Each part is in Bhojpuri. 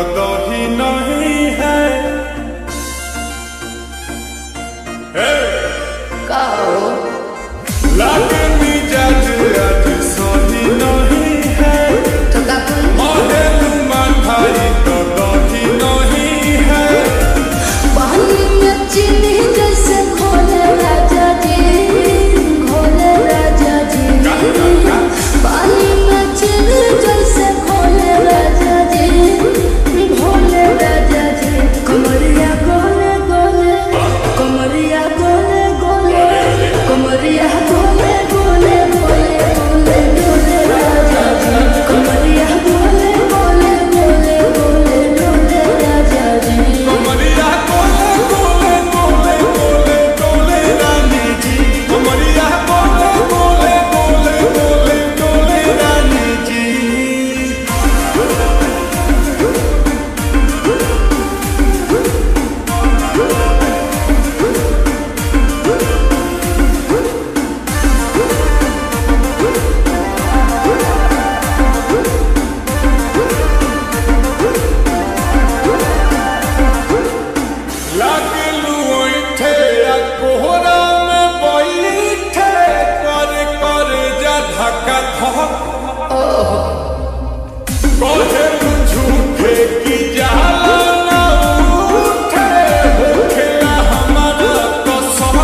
दही नहीं है। लागे मिजाज आज सही नहीं है। महेलू माठाई तो दही नहीं है। पानी में चीनी जैसे घोले राजा जी, घोले राजा जी। पानी में चीनी जैसे घोले राजा जी, घोले राजा जी। कमरिया गोले गोले, कमरिया गोले गोले, कमरिया गोले गोले गोले गोले गोले राजा जी। कमरिया गोले गोले गोले गोले गोले राजा जी। कमरिया गोले गोले गोले गोले गोले रानी जी। कमरिया गोले गोले गोले गोले गोले रानी जी। लागलू ओइठे आ कोहरा में बैठे कर कर जा धक्का धक। कहेलू झूठे की जाला ना उठे होखेला हमारा कसम।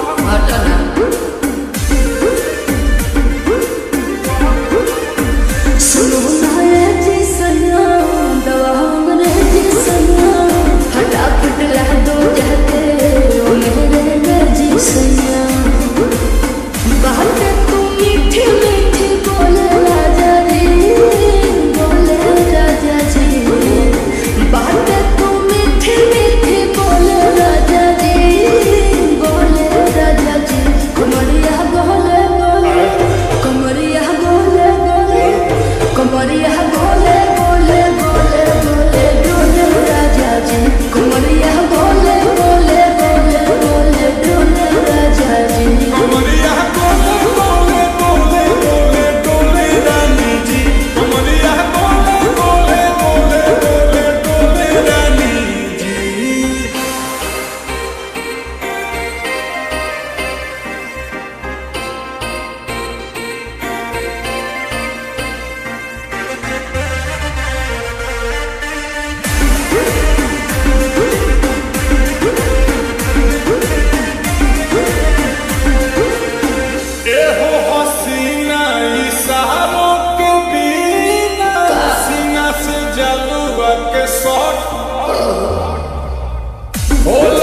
सुनो ना ये जी सैया, दवा हमरे जी सैया। फटाफट ला दो जाते ओ मेरे जी सैया। बातें तू मीठी मीठी बोले राजा जी, बोले राजा जी। बातें तू मीठी मीठी बोले राजा जी, बोले राजा जी। कमरिया गोले गोले, कमरिया गोले गोले, कमरिया गोले गोले गोले गोले गोले राजा जी। कमरिया गोले गोले गोले गोले गोले राजा जी। कमरिया गोले गोले गोले गोले गोले रानी जी। कमरिया गोले गोले गोले गोले गोले रानी जी। एहो हसीना इशारों के बिना सीना से जलुआ के शॉट होला।